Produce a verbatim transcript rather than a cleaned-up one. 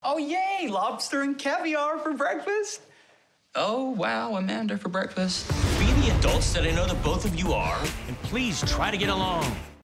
Oh, yay! Lobster and caviar for breakfast? Oh, wow, Amanda for breakfast. Be the adults that I know that both of you are, and please try to get along.